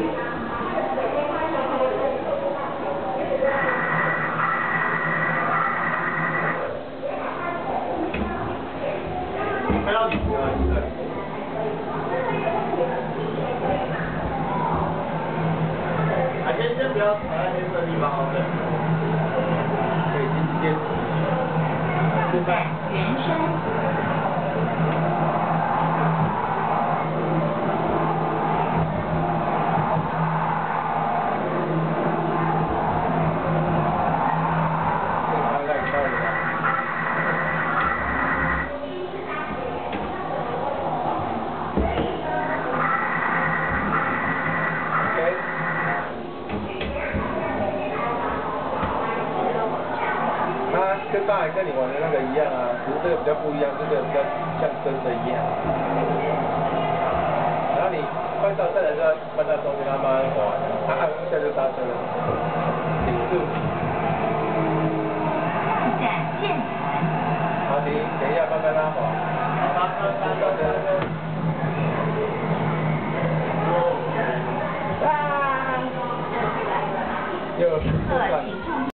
开到底啊，对。先不要踩在黑色的地方，OK。可以直接示范。原身。跟大海跟你玩的那个一样啊，只是这个比较不一样，这个比较像真的一样。然后你快到站的时候，慢到中间，慢慢滑，它按一下就刹车了，顶住。上站键盘。好，停，等一下，慢慢拉滑。刹车，刹车，刹车。啊！又。